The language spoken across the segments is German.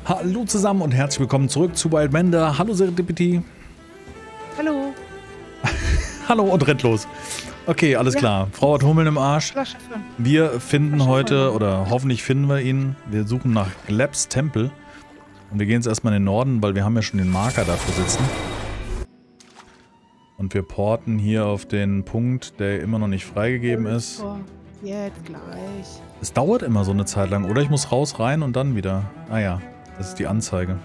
Hallo zusammen und herzlich willkommen zurück zu Wildmender. Hallo Serendipity. Hallo. Hallo und rennt los. Okay, alles klar. Frau hat Hummeln im Arsch. Wir finden heute, oder hoffentlich finden wir ihn, wir suchen nach Glebs Tempel. Und wir gehen jetzt erstmal in den Norden, weil wir haben ja schon den Marker dafür sitzen. Und wir porten hier auf den Punkt, der immer noch nicht freigegeben ist. Jetzt gleich. Es dauert immer so eine Zeit lang, oder? Ich muss raus, rein und dann wieder. Ah ja, das ist die Anzeige.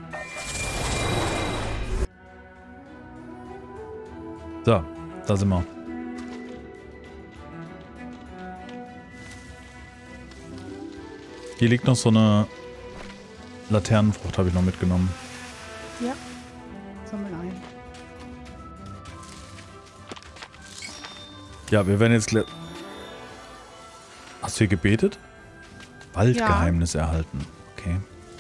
So, da sind wir. Hier liegt noch so eine Laternenfrucht, habe ich noch mitgenommen. Ja, sammel ein. Ja, wir werden jetzt... Hast du hier gebetet? Waldgeheimnis erhalten. Okay.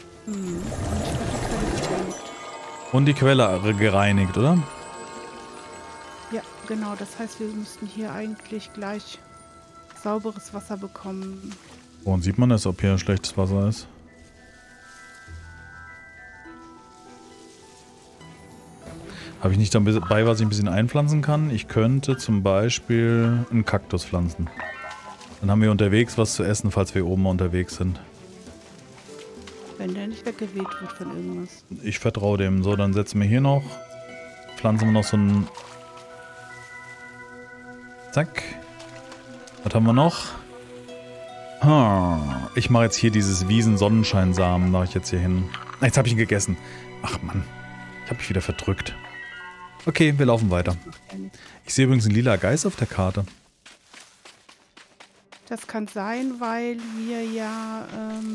Und die Quelle gereinigt, oder? Ja, genau. Das heißt, wir müssten hier eigentlich gleich sauberes Wasser bekommen. Woran sieht man das, ob hier schlechtes Wasser ist? Habe ich nicht dabei, was ich ein bisschen einpflanzen kann? Ich könnte zum Beispiel einen Kaktus pflanzen. Dann haben wir unterwegs was zu essen, falls wir oben mal unterwegs sind. Wenn der nicht weggeweht wird von irgendwas. Ich vertraue dem. So, dann setzen wir hier noch. Pflanzen wir noch so ein... Zack. Was haben wir noch? Ich mache jetzt hier dieses Wiesen-Sonnenscheinsamen, mache ich jetzt hier hin. Jetzt habe ich ihn gegessen. Ach Mann, ich habe mich wieder verdrückt. Okay, wir laufen weiter. Ich sehe übrigens einen lila Geist auf der Karte. Das kann sein, weil wir ja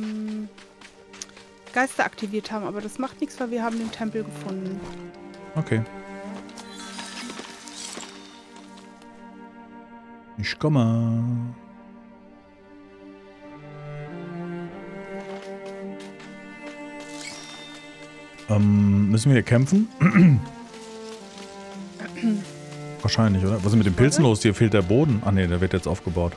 Geister aktiviert haben, aber das macht nichts, weil wir haben den Tempel gefunden. Okay. Ich komme. Müssen wir hier kämpfen? Wahrscheinlich, oder? Was ist mit den Pilzen los? Hier fehlt der Boden. Ah ne, der wird jetzt aufgebaut.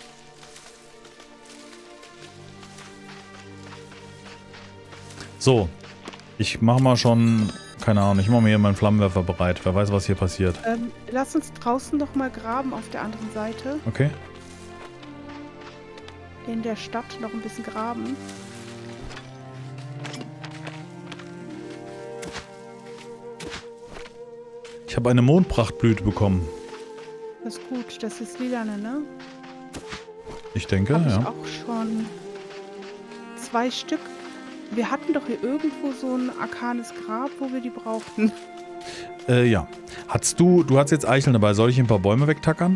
So. Ich mache mal schon... Keine Ahnung, ich mache mir hier meinen Flammenwerfer bereit. Wer weiß, was hier passiert. Lass uns draußen doch mal graben auf der anderen Seite. Okay. In der Stadt noch ein bisschen graben. Ich habe eine Mondprachtblüte bekommen. Das ist gut, das ist lilane, ne? Ich denke, Hab ja. ich auch schon 2 Stück. Wir hatten doch hier irgendwo so ein arkanes Grab, wo wir die brauchten. Ja. Du hast jetzt Eicheln dabei. Soll ich ein paar Bäume wegtackern?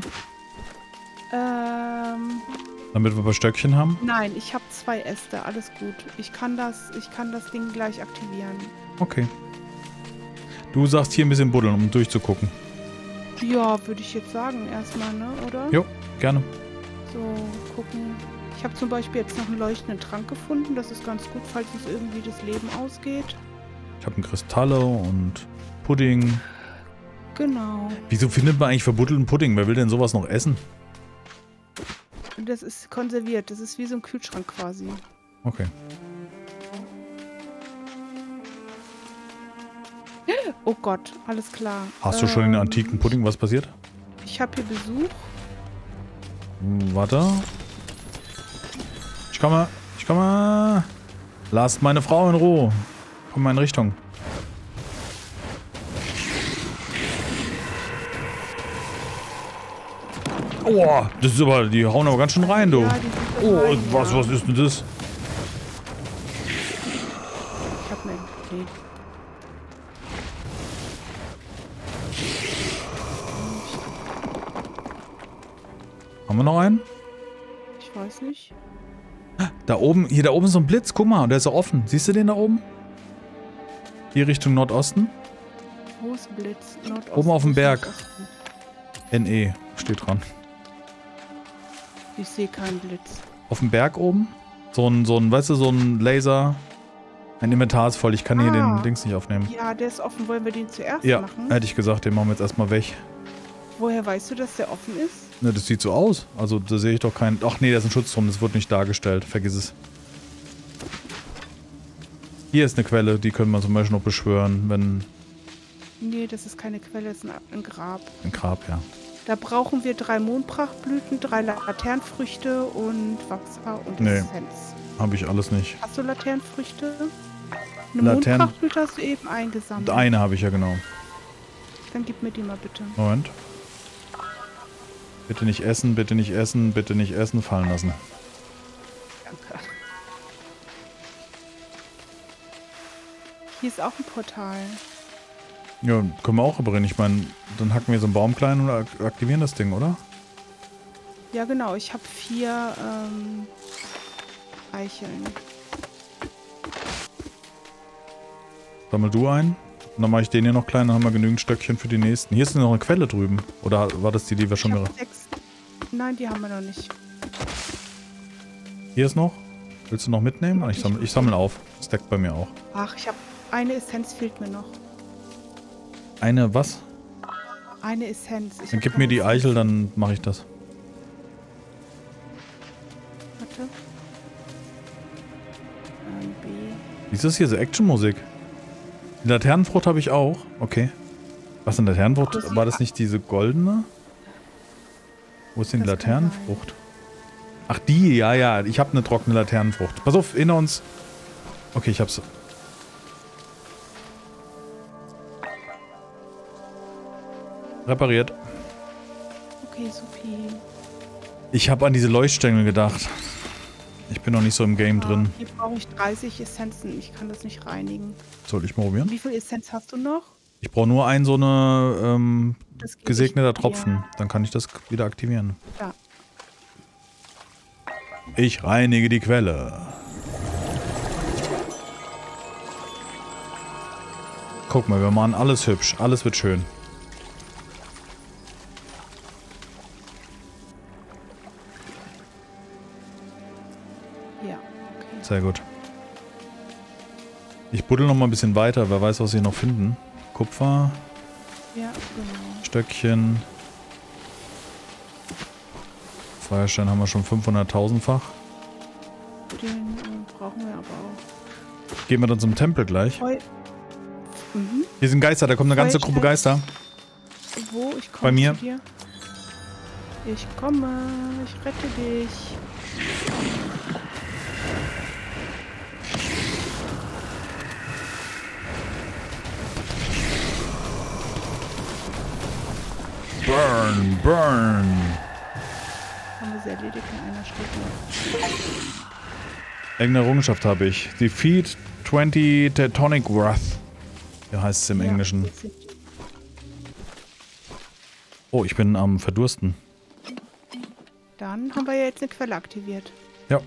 Damit wir ein paar Stöckchen haben? Nein, ich habe 2 Äste, alles gut. Ich kann das Ding gleich aktivieren. Okay. Du sagst hier ein bisschen buddeln, um durchzugucken. Ja, würde ich jetzt sagen erstmal, ne, oder? Jo, gerne. So, gucken. Ich habe zum Beispiel jetzt noch einen leuchtenden Trank gefunden. Das ist ganz gut, falls uns irgendwie das Leben ausgeht. Ich habe einen Kristalle und Pudding. Genau. Wieso findet man eigentlich verbuddelten Pudding? Wer will denn sowas noch essen? Das ist konserviert. Das ist wie so ein Kühlschrank quasi. Okay. Oh Gott, alles klar. Hast du schon den antiken Pudding? Was passiert? Ich habe hier Besuch. Warte. Ich komme. Ich komme. Lasst meine Frau in Ruhe. Komm mal in Richtung. Oh, das ist aber, die hauen aber ganz schön rein, du. Ja, oh, rein, was ja. ist denn das? Ich hab mir... Nee. Haben wir noch einen? Ich weiß nicht. Da oben, hier da oben ist so ein Blitz, guck mal, der ist ja offen. Siehst du den da oben? Hier Richtung Nordosten? Wo ist Blitz? Nordosten. Oben auf dem Berg. Nordosten. NE steht dran. Ich sehe keinen Blitz. Auf dem Berg oben? So ein, weißt du, so ein Laser. Mein Inventar ist voll, ich kann hier den Dings nicht aufnehmen. Ja, der ist offen. Wollen wir den zuerst machen? Ja, hätte ich gesagt, den machen wir jetzt erstmal weg. Woher weißt du, dass der offen ist? Ne, das sieht so aus. Also da sehe ich doch keinen... Ach nee, da ist ein Schutz drum, das wird nicht dargestellt. Vergiss es. Hier ist eine Quelle, die können wir zum Beispiel noch beschwören, wenn... Nee, das ist keine Quelle, das ist ein Grab. Ein Grab, ja. Da brauchen wir 3 Mondprachtblüten, 3 Laternenfrüchte und Wasser und Essenz. Habe ich alles nicht. Hast du Laternenfrüchte? Eine Mondprachtblüte hast du eben eingesammelt. Eine habe ich ja, genau. Dann gib mir die mal bitte. Moment. Bitte nicht essen, bitte nicht essen, bitte nicht essen, fallen lassen. Danke. Hier ist auch ein Portal. Ja, können wir auch reparieren. Ich meine, dann hacken wir so einen Baum klein und aktivieren das Ding, oder? Ja, genau. Ich habe 4 Eicheln. Sammel du ein. Und dann mache ich den hier noch klein, dann haben wir genügend Stöckchen für die nächsten. Hier ist noch eine Quelle drüben. Oder war das die wir schon... Nein, die haben wir noch nicht. Hier ist noch. Willst du noch mitnehmen? Ich sammle auf. Das deckt bei mir auch. Ach, ich habe... Eine Essenz fehlt mir noch. Eine was? Eine Essenz. Dann gib mir die Eichel, dann mache ich das. Warte. B. Wie ist das hier? So Actionmusik? Die Laternenfrucht habe ich auch. Okay. Was denn Laternenfrucht? War das nicht diese goldene? Wo ist denn die Laternenfrucht? Ach, die. Ja, ja. Ich habe eine trockene Laternenfrucht. Pass auf, hinter uns. Okay, ich hab's. Repariert. Okay, supi. Ich habe an diese Leuchtstängel gedacht. Ich bin noch nicht so im Game drin. Hier brauche ich 30 Essenzen. Ich kann das nicht reinigen. Soll ich mal probieren? Wie viel Essenz hast du noch? Ich brauche nur einen so eine gesegneter Tropfen. Dann kann ich das wieder aktivieren. Ja. Ich reinige die Quelle. Guck mal, wir machen alles hübsch. Alles wird schön. Ja, okay. Sehr gut. Ich buddel noch mal ein bisschen weiter. Wer weiß, was wir noch finden. Kupfer. Ja, genau. Stöckchen. Feuerstein haben wir schon 500.000-fach. Den brauchen wir aber auch. Gehen wir dann zum Tempel gleich. Mhm. Hier sind Geister, da kommt eine ganze Gruppe Geister. Wo? Ich komme bei mir. zu dir. Ich komme. Ich rette dich. Burn, burn. Haben wir sie erledigt in einer Stunde. Irgendeine Errungenschaft habe ich. Defeat 20 Teutonic Wrath. Wie heißt es im Englischen? Oh, ich bin am Verdursten. Dann haben wir ja jetzt eine Quelle aktiviert. Ja.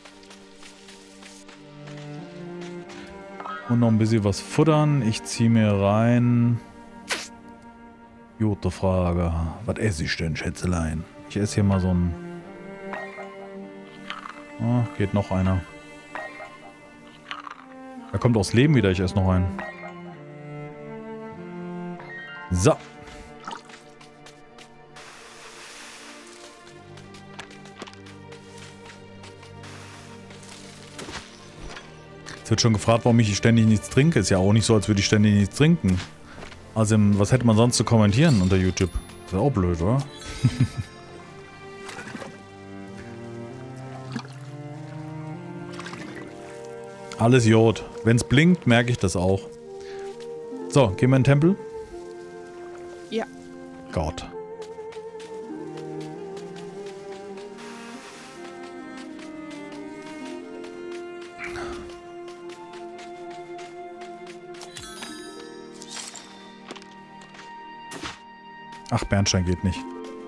Und noch ein bisschen was futtern. Ich ziehe mir rein. Gute Frage. Was esse ich denn, Schätzelein? Ich esse hier mal so ein... Oh, geht noch einer. Da kommt aus Leben wieder. Ich esse noch einen. So. Es wird schon gefragt, warum ich ständig nichts trinke. Ist ja auch nicht so, als würde ich ständig nichts trinken. Also, was hätte man sonst zu kommentieren unter YouTube? Ist ja auch blöd, oder? Alles Jod. Wenn es blinkt, merke ich das auch. So, gehen wir in den Tempel? Ja. Gott. Ach, Bernstein geht nicht.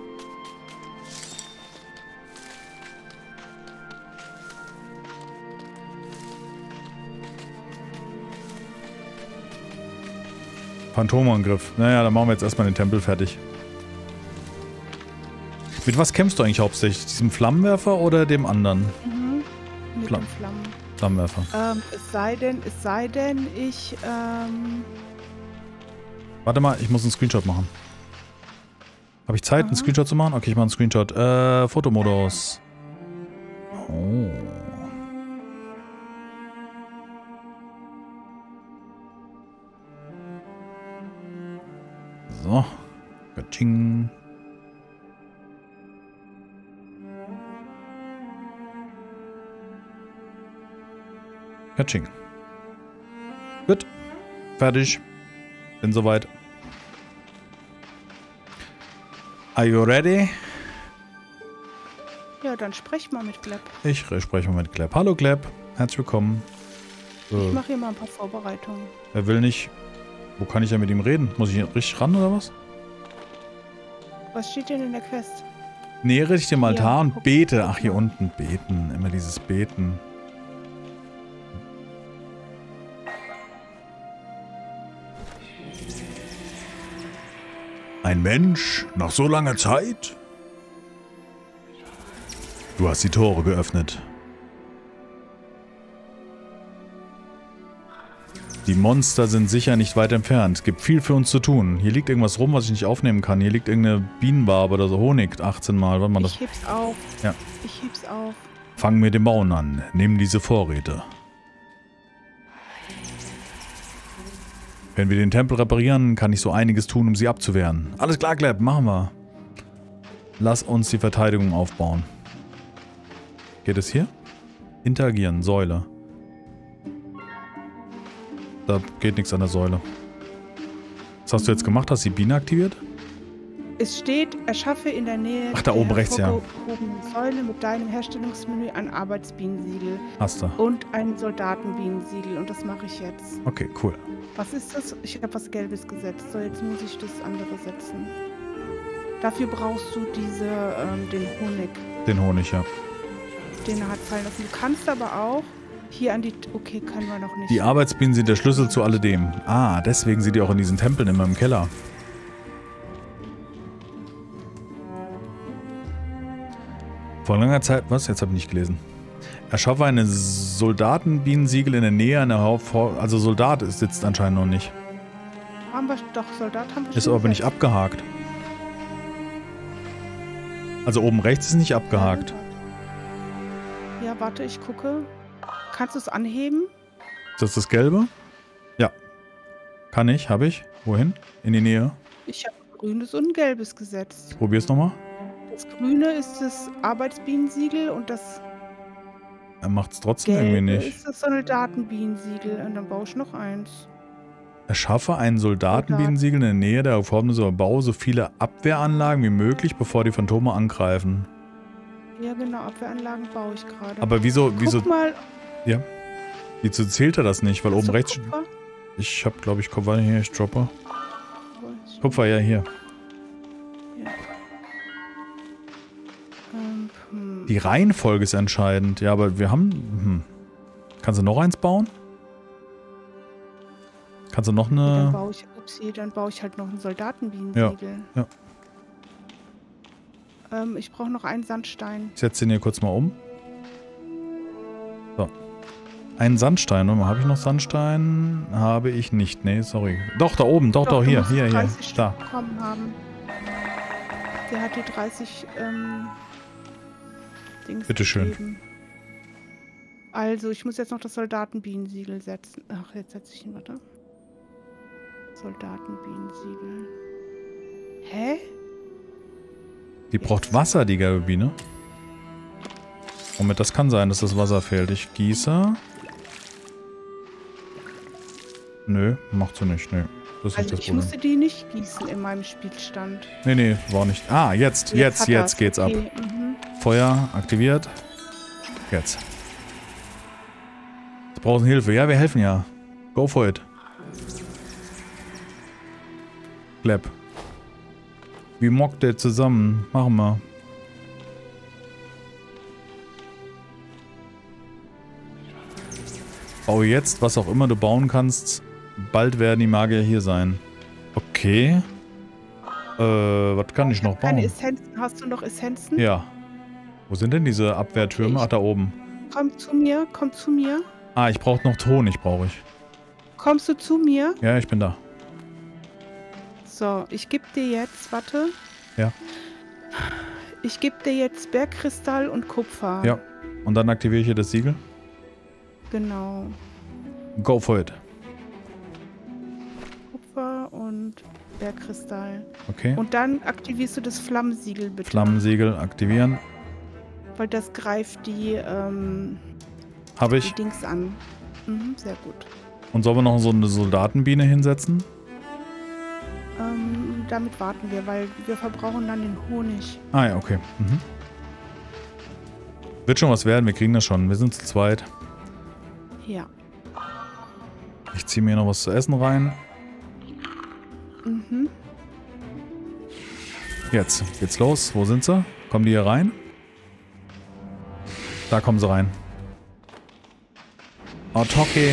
Phantomangriff. Naja, dann machen wir jetzt erstmal den Tempel fertig. Mit was kämpfst du eigentlich hauptsächlich? Diesem Flammenwerfer oder dem anderen? Mhm. Mit dem Flammenwerfer. Es sei denn, ich, Warte mal, ich muss einen Screenshot machen. Habe ich Zeit, einen Screenshot zu machen? Okay, ich mache einen Screenshot. Fotomodus. Oh. So. Katsching. Katsching. Gut. Fertig. Bin soweit. Are you ready? Ja, dann sprech mal mit Gleb. Ich spreche mal mit Gleb. Hallo Gleb. Herzlich willkommen. Ich mache hier mal ein paar Vorbereitungen. Er will nicht... Wo kann ich ja mit ihm reden? Muss ich richtig ran oder was? Was steht denn in der Quest? Nähere dich dem Altar und guck, bete. guck Ach, hier mal. unten. Beten. Immer dieses Beten. Ein Mensch nach so langer Zeit? Du hast die Tore geöffnet. Die Monster sind sicher nicht weit entfernt. Es gibt viel für uns zu tun. Hier liegt irgendwas rum, was ich nicht aufnehmen kann. Hier liegt irgendeine Bienenwabe oder so. Honig 18 Mal. Warte mal, das... Ich heb's auf. Ja. Ich heb's auf. Fang mit dem Bauen an. Nimm diese Vorräte. Wenn wir den Tempel reparieren, kann ich so einiges tun, um sie abzuwehren. Alles klar, Gleb, machen wir. Lass uns die Verteidigung aufbauen. Geht es hier? Interagieren, Säule. Da geht nichts an der Säule. Was hast du jetzt gemacht? Hast du die Biene aktiviert? Es steht, erschaffe in der Nähe Ach, da oben rechts, ja. hervorgehobenen Säule mit deinem Herstellungsmenü ein Arbeitsbienensiegel Hast du. und ein Soldatenbienensiegel. Und das mache ich jetzt. Okay, cool. Was ist das? Ich habe was Gelbes gesetzt. So, jetzt muss ich das andere setzen. Dafür brauchst du den Honig. Den Honig, ja. Den er hat fallen lassen. Du kannst aber auch hier an die... Okay, können wir noch nicht. Die Arbeitsbienen sind der Schlüssel zu alledem. Ah, deswegen sind die auch in diesen Tempeln immer im Keller. Vor langer Zeit... Was? Jetzt habe ich nicht gelesen. Erschaffe eine Soldatenbienensiegel in der Nähe einer Also Soldat sitzt anscheinend noch nicht. Haben wir doch, Soldat haben wir Ist schon aber nicht gesetzt. abgehakt. Also oben rechts ist nicht abgehakt. Ja, warte, ich gucke. Kannst du es anheben? Ist das das Gelbe? Ja. Kann ich, habe ich. Wohin? In die Nähe. Ich habe ein grünes und ein gelbes gesetzt. Probier's nochmal. Das grüne ist das Arbeitsbienensiegel und das Er macht's trotzdem gelbe irgendwie nicht. ist das Soldatenbienensiegel. Und dann baue ich noch eins. Erschaffe ein Soldatenbienensiegel in der Nähe der Reformen, baue so viele Abwehranlagen wie möglich, bevor die Phantome angreifen. Ja, genau, Abwehranlagen baue ich gerade. Aber wieso... Guck mal. Ja. Wieso zählt er das nicht? Weil oben rechts... Kupfer? Ich habe, glaube ich, Kupfer hier. Ich droppe. Ich- Kupfer, ja, hier. Ja. Die Reihenfolge ist entscheidend. Ja, aber wir haben... Kannst du noch eins bauen? Kannst du noch Dann eine... baue ich halt noch ein Soldatenbienensiegel. Ja. Ich brauche noch einen Sandstein. Ich setze den hier kurz mal um. So. Einen Sandstein. Warte mal, habe ich noch Sandstein? Habe ich nicht. Nee, sorry. Doch, da oben. Doch, du hier. musst Hier. 30 Da. Stück bekommen haben. Der hat die 30 Dings Bitteschön. gegeben. Also, ich muss jetzt noch das Soldatenbienensiegel setzen. Ach, jetzt setze ich ihn, warte. Soldatenbienensiegel. Hä? Die braucht Wasser, die gelbe Biene. Moment, das kann sein, dass das Wasser fehlt. Ich gieße. Nö, macht sie nicht. Nö, das ist Also nicht das ich Problem. musste die nicht gießen in meinem Spielstand. Nee, war nicht. Ah, jetzt hat er's. geht's ab. Okay, Feuer aktiviert. Jetzt. Sie brauchen Hilfe. Ja, wir helfen ja. Go for it. Gleb. Wie mockt der zusammen? Machen wir. Baue jetzt, was auch immer du bauen kannst. Bald werden die Magier hier sein. Okay. Was kann ich noch Keine bauen? Essenzen. Hast du noch Essenzen? Ja. Wo sind denn diese Abwehrtürme? Ach, da oben. Komm zu mir, komm zu mir. Ah, ich brauche noch Honig, brauche ich. Kommst du zu mir? Ja, ich bin da. So, ich gebe dir jetzt, warte. Ja. Ich gebe dir jetzt Bergkristall und Kupfer. Ja. Und dann aktiviere ich hier das Siegel. Genau. Go for it. Kupfer und Bergkristall. Okay. Und dann aktivierst du das Flammensiegel bitte. Flammensiegel aktivieren. Weil das greift die, Habe ich. die Dings an. Mhm, sehr gut. Und sollen wir noch so eine Soldatenbiene hinsetzen? Damit warten wir, weil wir verbrauchen dann den Honig. Ah ja, okay. Mhm. Wird schon was werden, wir kriegen das schon. Wir sind zu zweit. Ja. Ich ziehe mir noch was zu essen rein. Mhm. Jetzt geht's los. Wo sind sie? Kommen die hier rein? Da kommen sie rein. Oh, Toki.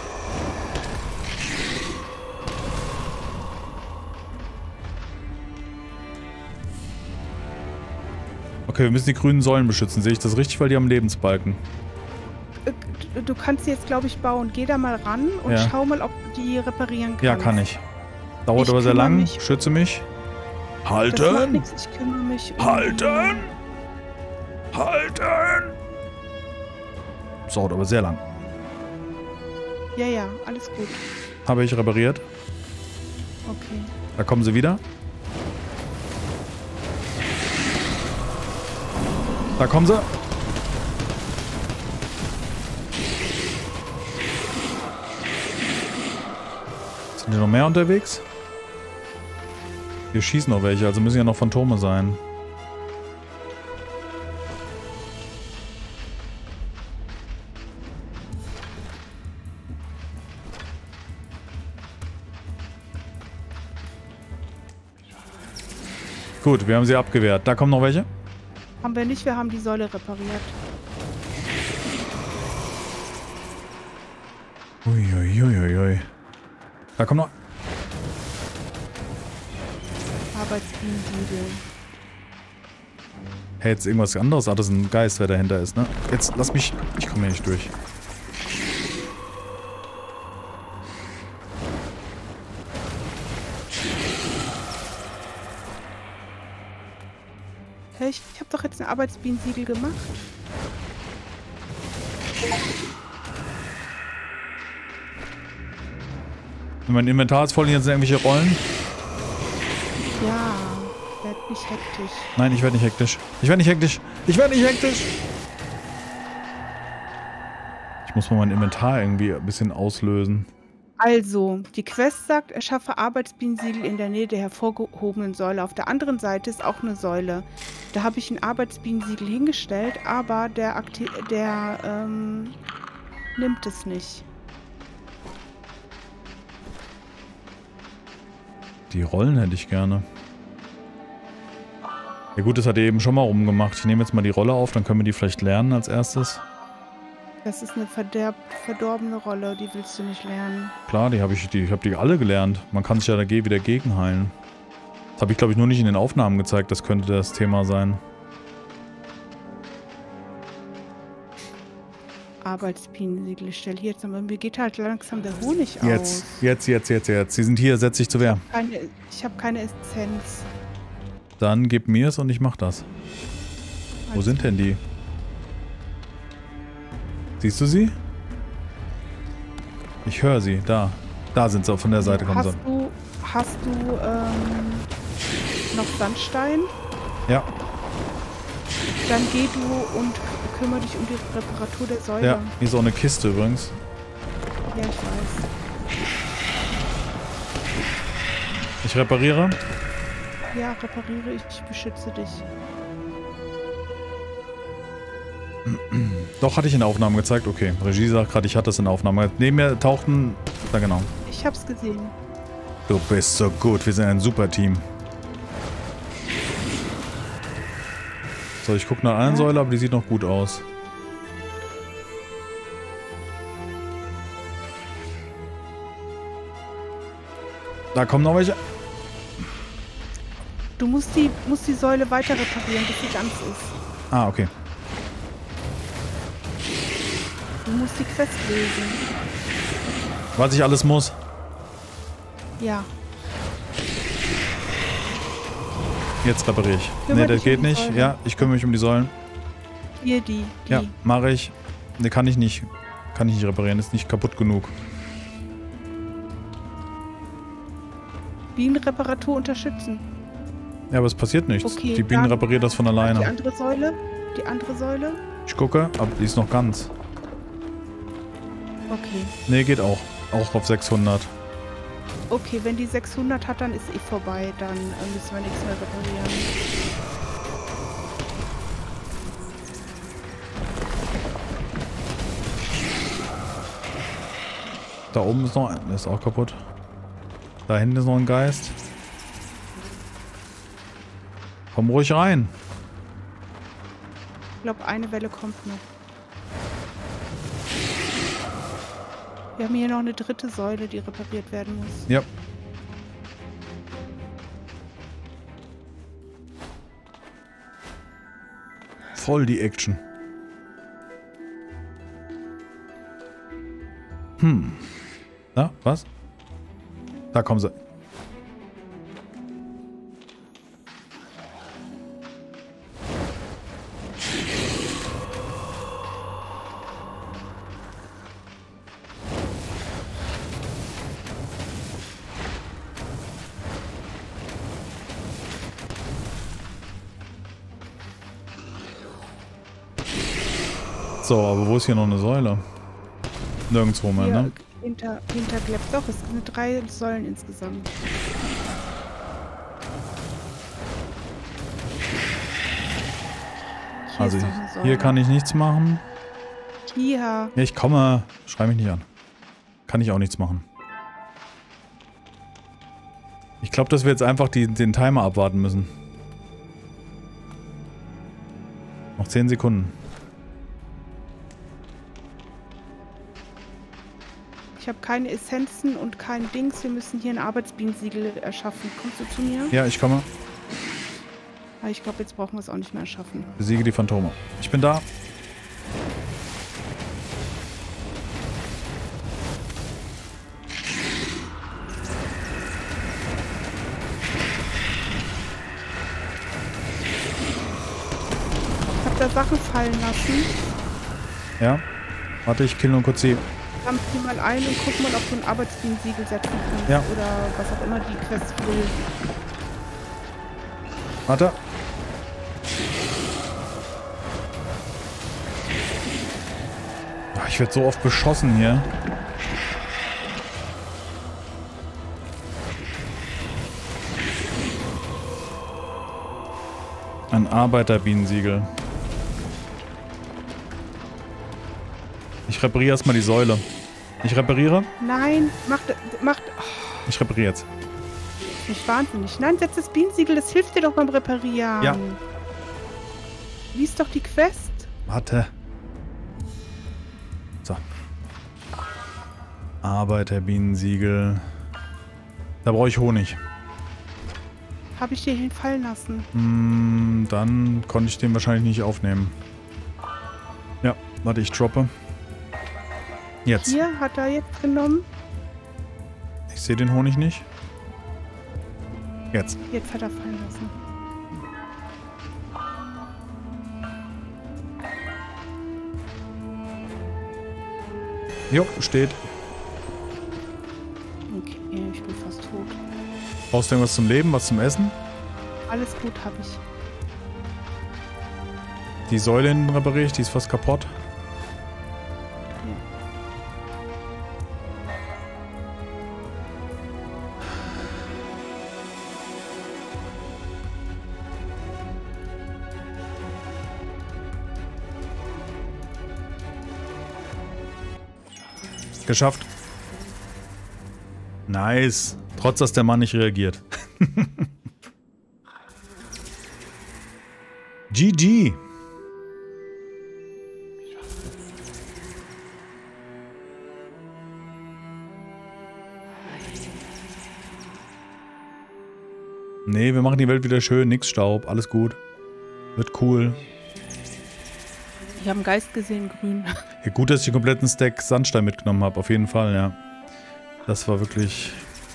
Okay, wir müssen die grünen Säulen beschützen. Sehe ich das richtig? Weil die haben Lebensbalken. Du kannst sie jetzt, glaube ich, bauen. Geh da mal ran und schau mal, ob du die reparieren kannst. Ja, kann ich. Dauert aber sehr lang. Schütze mich. Halten! Das macht nichts. Ich kümmere mich um Halten! Halten! Das dauert aber sehr lang. Ja, ja, alles gut. Habe ich repariert. Okay. Da kommen sie wieder. Da kommen sie. Sind hier noch mehr unterwegs? Hier schießen noch welche, also müssen ja noch Phantome sein. Gut, wir haben sie abgewehrt. Da kommen noch welche? Haben wir nicht, wir haben die Säule repariert. Uiuiuiui. Da kommt noch... Arbeitsbienensiegel. Hey, jetzt irgendwas anderes. Ah, das ist ein Geist, wer dahinter ist, ne? Jetzt lass mich... Ich komme hier nicht durch. Hey, ich habe doch jetzt ein Arbeitsbienensiegel gemacht. Mein Inventar ist voll, jetzt irgendwelche Rollen. Ja, werd nicht hektisch. Nein, ich werde nicht hektisch. Ich werde nicht hektisch. Ich werde nicht hektisch. Ich muss mal mein Inventar irgendwie ein bisschen auslösen. Also, die Quest sagt, erschaffe Arbeitsbienensiegel in der Nähe der hervorgehobenen Säule. Auf der anderen Seite ist auch eine Säule. Da habe ich ein Arbeitsbienensiegel hingestellt, aber der nimmt es nicht. Die Rollen hätte ich gerne. Ja gut, das hat er eben schon mal rumgemacht. Ich nehme jetzt mal die Rolle auf, dann können wir die vielleicht lernen als erstes. Das ist eine verdorbene Rolle, die willst du nicht lernen. Klar, ich habe die alle gelernt. Man kann sich ja wieder gegenheilen. Das habe ich, glaube ich, nur nicht in den Aufnahmen gezeigt. Das könnte das Thema sein. Arbeitsbienensiegel, ich stelle hier jetzt, aber mir geht halt langsam der Honig aus. Jetzt. Sie sind hier, setz dich zu Wehr. Ich habe keine Essenz. Dann gib mir es und ich mach das. Wo sind denn die? Siehst du sie? Ich höre sie. Da. Da sind sie. Von der Seite kommen sie. Hast du noch Sandstein? Ja. Dann geh du und kümmere dich um die Reparatur der Säule. Ja, hier ist auch eine Kiste übrigens. Ja, ich weiß. Ich repariere. Ja, repariere ich beschütze dich. Doch, hatte ich in der Aufnahme gezeigt. Okay, Regie sagt gerade, ich hatte es in der Aufnahme. Neben mir tauchten... Da genau. Ich hab's gesehen. Du bist so gut. Wir sind ein super Team. So, ich gucke nach einer Säule, aber die sieht noch gut aus. Da kommen noch welche. Du musst die Säule weiter reparieren, bis sie ganz ist. Ah, okay. Du musst die Quest lesen. Was ich alles muss? Ja. Jetzt repariere ich. Ne, das geht nicht. Ja, ich kümmere mich um die Säulen. Hier, die. Ja, mache ich. Ne, kann ich nicht. Kann ich nicht reparieren. Ist nicht kaputt genug. Bienenreparatur unterstützen. Ja, aber es passiert nichts. Okay, die Bienen reparieren das von alleine. Die andere Säule? Die andere Säule? Ich gucke, aber die ist noch ganz. Okay. Nee, geht auch. Auch auf 600. Okay, wenn die 600 hat, dann ist eh vorbei. Dann müssen wir nichts mehr reparieren. Da oben ist noch ein. Der ist auch kaputt. Da hinten ist noch ein Geist. Komm ruhig rein. Ich glaube, eine Welle kommt noch. Wir haben hier noch eine dritte Säule, die repariert werden muss. Ja. Voll die Action. Na, was? Da kommen sie. So, aber wo ist hier noch eine Säule? Nirgendwo mehr, Hier, ne? hinter Gleb. Doch, es sind 3 Säulen insgesamt. Also hier kann ich nichts machen. Hier. Ja, ich komme. Schrei mich nicht an. Kann ich auch nichts machen. Ich glaube, dass wir jetzt einfach den Timer abwarten müssen. Noch 10 Sekunden. Ich habe keine Essenzen und kein Dings. Wir müssen hier ein Arbeitsbienensiegel erschaffen. Kommst du zu mir? Ja, ich komme. Aber ich glaube, jetzt brauchen wir es auch nicht mehr erschaffen. Besiege die Phantome. Ich bin da. Ich habe da Sachen fallen lassen. Ja. Warte, ich kill nur kurz die. Sammle die mal ein und guck mal, ob du ein Arbeitsbienensiegel setzen kannst. Ja. Oder was auch immer die Quest will. Warte. Ich werde so oft beschossen hier. Ein Arbeiterbienensiegel. Ich repariere erstmal die Säule. Ich repariere? Nein, macht. Oh, Ich repariere jetzt. nicht wahnsinnig. Nein, setz das Bienensiegel, das hilft dir doch beim Reparieren. Ja. Lies doch die Quest. Warte. So. Arbeiterbienensiegel. Da brauche ich Honig. Habe ich dir hinfallen lassen. Dann konnte ich den wahrscheinlich nicht aufnehmen. Ja, warte, ich droppe. Jetzt. Hier hat er jetzt genommen. Ich sehe den Honig nicht. Jetzt. Jetzt hat er fallen lassen. Jo, steht. Okay, ich bin fast tot. Brauchst du irgendwas zum Leben, was zum Essen? Alles gut habe ich. Die Säule hinten repariere ich, die ist fast kaputt. Ja. Geschafft. Nice. Trotz, dass der Mann nicht reagiert. GG. Nee, wir machen die Welt wieder schön. Nix Staub. Alles gut. Wird cool. Ich habe einen Geist gesehen, grün. Ja, gut, dass ich den kompletten Stack Sandstein mitgenommen habe. Auf jeden Fall, ja. Das war wirklich...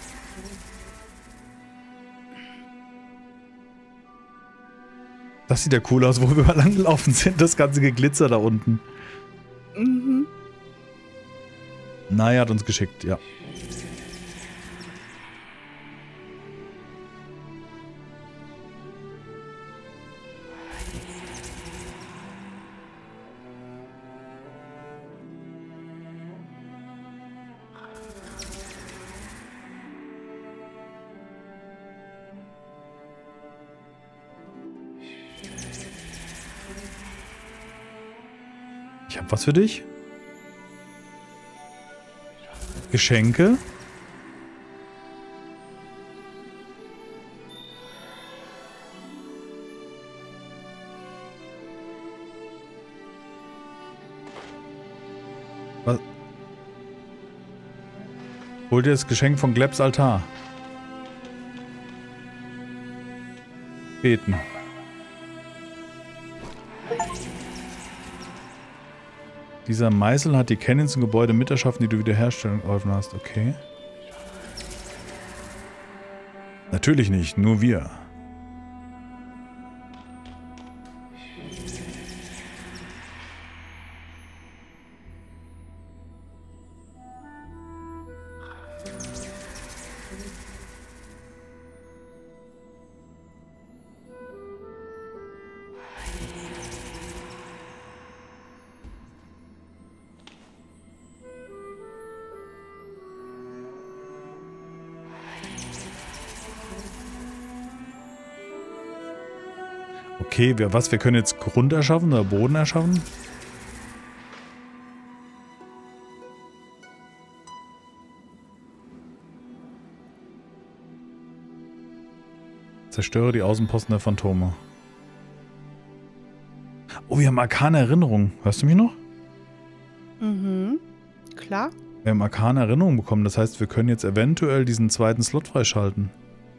Das sieht ja cool aus, wo wir mal langgelaufen sind. Das ganze Geglitzer da unten. Mhm. Naja, hat uns geschickt, ja. Ich habe was für dich. Geschenke. Was? Hol dir das Geschenk von Glebs Altar. Beten. Dieser Meißel hat die Cannons im Gebäude mit erschaffen, die du wiederherstellen geholfen hast. Okay. Natürlich nicht, nur wir. Okay, wir können jetzt Grund erschaffen oder Boden erschaffen? Zerstöre die Außenposten der Phantome. Oh, wir haben arkane Erinnerung. Hörst du mich noch? Mhm, klar. Wir haben arkane Erinnerung bekommen. Das heißt, wir können jetzt eventuell diesen zweiten Slot freischalten.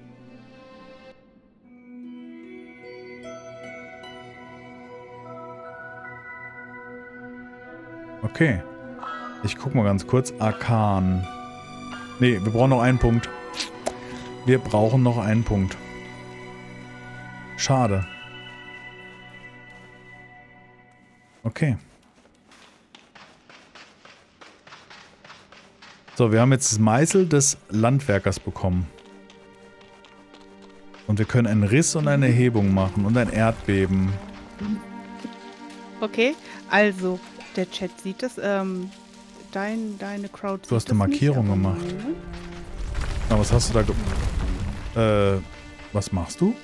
Okay. Ich guck mal ganz kurz. Arkan. Nee, wir brauchen noch einen Punkt. Wir brauchen noch einen Punkt. Schade. Okay. So, wir haben jetzt das Meißel des Landwerkers bekommen. Und wir können einen Riss und eine Erhebung machen und ein Erdbeben. Okay, also, der Chat sieht das, deine Crowd sieht Du hast eine Markierung nicht, gemacht. Na, was hast du da was machst du?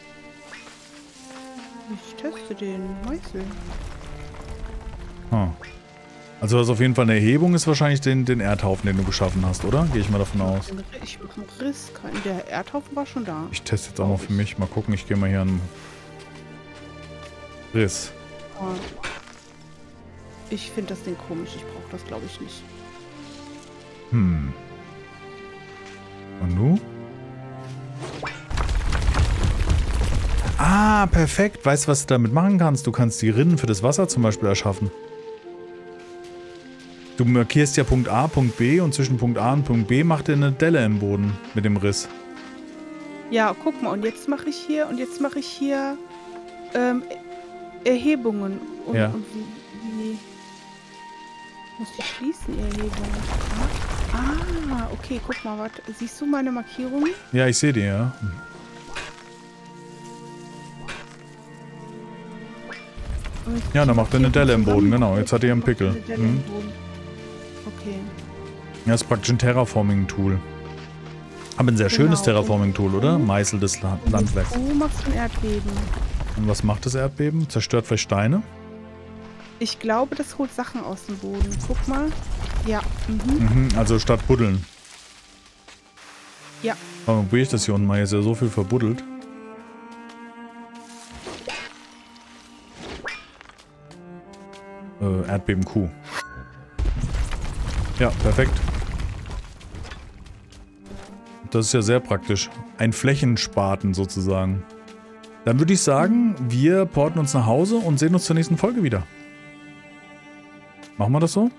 Ich teste den Meißel. Hm. Also das auf jeden Fall eine Erhebung ist wahrscheinlich den Erdhaufen, den du geschaffen hast, oder? Gehe ich mal davon aus. Ich mache einen Riss. Der Erdhaufen war schon da. Ich teste jetzt auch mal für mich. Mal gucken, ich gehe mal hier an Riss. Oh. Ich finde das Ding komisch. Ich brauche das, glaube ich, nicht. Hm. Und du? Ah, perfekt. Weißt du, was du damit machen kannst? Du kannst die Rinnen für das Wasser zum Beispiel erschaffen. Du markierst ja Punkt A, Punkt B und zwischen Punkt A und Punkt B macht er eine Delle im Boden mit dem Riss. Ja, guck mal. Und jetzt mache ich hier Erhebungen. Und, ja. Und wie muss ich schließen, die Erhebungen? Ah, okay. Guck mal, warte. Siehst du meine Markierungen? Ja, ich sehe die, ja. Ja, dann macht er eine Delle im Boden, genau. Jetzt hat er einen Pickel. Mhm. Okay. Ja, das ist praktisch ein Terraforming-Tool. Aber ein sehr schönes Terraforming-Tool, oder? Meißel des Landwerks. Du machst ein Erdbeben. Und was macht das Erdbeben? Zerstört vielleicht Steine? Ich glaube, das holt Sachen aus dem Boden. Guck mal. Ja. Mhm. Also statt buddeln. Ja. Aber probiere ich das hier unten mal. Hier ist ja so viel verbuddelt. Erdbeben Q. Ja, perfekt. Das ist ja sehr praktisch. Ein Flächenspaten sozusagen. Dann würde ich sagen, wir porten uns nach Hause und sehen uns zur nächsten Folge wieder. Machen wir das so?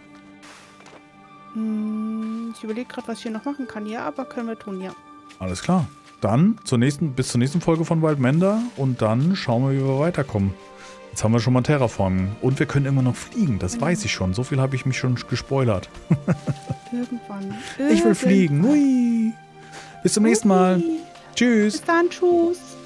Ich überlege gerade, was ich hier noch machen kann. Ja, aber können wir tun, ja. Alles klar. Dann bis zur nächsten Folge von Wildmenda und dann schauen wir, wie wir weiterkommen. Jetzt haben wir schon mal Terraforming. Und wir können immer noch fliegen, das weiß ich schon. So viel habe ich mich schon gespoilert. Irgendwann. Ich will fliegen. Hui. Bis zum nächsten Mal. Tschüss. Bis dann, tschüss.